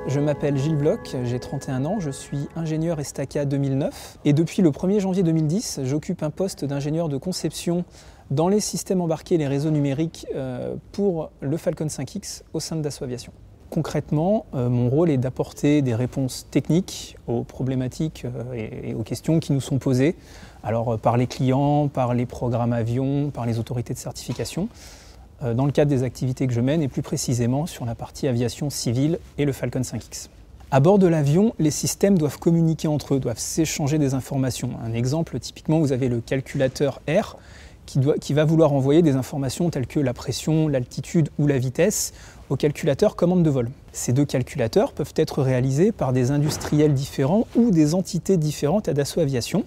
Je m'appelle Gilles Bloch, j'ai 31 ans, je suis ingénieur ESTACA 2009 et depuis le 1er janvier 2010, j'occupe un poste d'ingénieur de conception dans les systèmes embarqués et les réseaux numériques pour le Falcon 5X au sein de Dassault Aviation. Concrètement, mon rôle est d'apporter des réponses techniques aux problématiques et aux questions qui nous sont posées, alors par les clients, par les programmes avions, par les autorités de certification, dans le cadre des activités que je mène et plus précisément sur la partie aviation civile et le Falcon 5X. À bord de l'avion, les systèmes doivent communiquer entre eux, doivent s'échanger des informations. Un exemple, typiquement, vous avez le calculateur R qui va vouloir envoyer des informations telles que la pression, l'altitude ou la vitesse au calculateur commande de vol. Ces deux calculateurs peuvent être réalisés par des industriels différents ou des entités différentes à Dassault Aviation.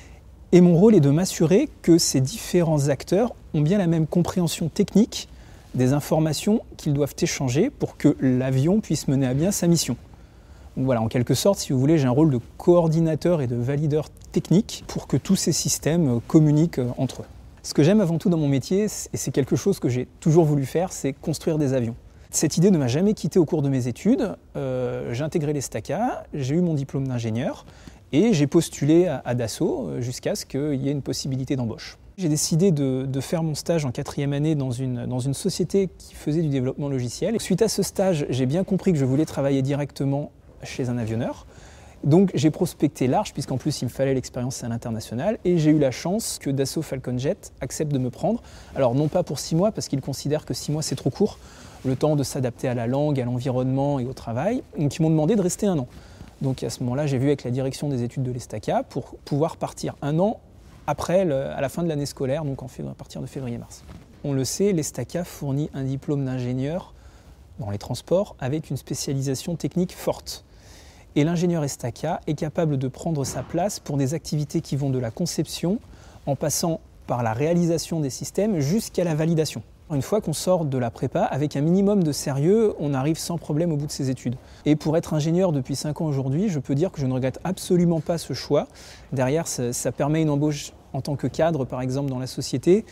Et mon rôle est de m'assurer que ces différents acteurs ont bien la même compréhension technique des informations qu'ils doivent échanger pour que l'avion puisse mener à bien sa mission. Donc voilà, en quelque sorte, si vous voulez, j'ai un rôle de coordinateur et de valideur technique pour que tous ces systèmes communiquent entre eux. Ce que j'aime avant tout dans mon métier, et c'est quelque chose que j'ai toujours voulu faire, c'est construire des avions. Cette idée ne m'a jamais quitté au cours de mes études. J'ai intégré l'ESTACA, j'ai eu mon diplôme d'ingénieur et j'ai postulé à Dassault jusqu'à ce qu'il y ait une possibilité d'embauche. J'ai décidé de faire mon stage en 4e année dans une société qui faisait du développement logiciel. Suite à ce stage, j'ai bien compris que je voulais travailler directement chez un avionneur. Donc j'ai prospecté large, puisqu'en plus il me fallait l'expérience à l'international, et j'ai eu la chance que Dassault Falcon Jet accepte de me prendre. Alors non pas pour 6 mois, parce qu'ils considèrent que 6 mois c'est trop court, le temps de s'adapter à la langue, à l'environnement et au travail. Donc ils m'ont demandé de rester 1 an. Donc à ce moment-là, j'ai vu avec la direction des études de l'ESTACA pour pouvoir partir 1 an après, à la fin de l'année scolaire, donc à partir de février-mars. On le sait, l'ESTACA fournit un diplôme d'ingénieur dans les transports avec une spécialisation technique forte. Et l'ingénieur ESTACA est capable de prendre sa place pour des activités qui vont de la conception en passant par la réalisation des systèmes jusqu'à la validation. Une fois qu'on sort de la prépa, avec un minimum de sérieux, on arrive sans problème au bout de ses études. Et pour être ingénieur depuis 5 ans aujourd'hui, je peux dire que je ne regrette absolument pas ce choix. Derrière, ça permet une embauche en tant que cadre, par exemple, dans la société.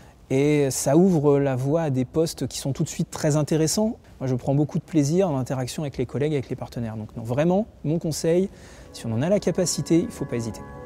Et ça ouvre la voie à des postes qui sont tout de suite très intéressants. Moi, je prends beaucoup de plaisir dans l'interaction avec les collègues, avec les partenaires. Donc non, vraiment, mon conseil, si on en a la capacité, il ne faut pas hésiter.